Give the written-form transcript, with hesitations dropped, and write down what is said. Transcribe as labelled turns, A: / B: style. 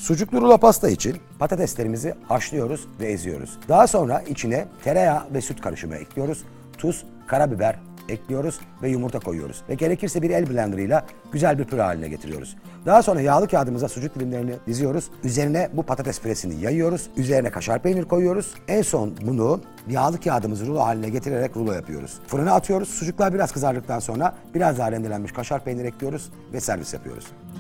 A: Sucuklu rulo pasta için patateslerimizi haşlıyoruz ve eziyoruz. Daha sonra içine tereyağı ve süt karışımı ekliyoruz. Tuz, karabiber ekliyoruz ve yumurta koyuyoruz. Ve gerekirse bir el blenderıyla güzel bir püre haline getiriyoruz. Daha sonra yağlı kağıdımıza sucuk dilimlerini diziyoruz. Üzerine bu patates püresini yayıyoruz. Üzerine kaşar peynir koyuyoruz. En son bunu yağlı kağıdımızı rulo haline getirerek rulo yapıyoruz. Fırına atıyoruz. Sucuklar biraz kızardıktan sonra biraz daha rendelenmiş kaşar peynir ekliyoruz ve servis yapıyoruz.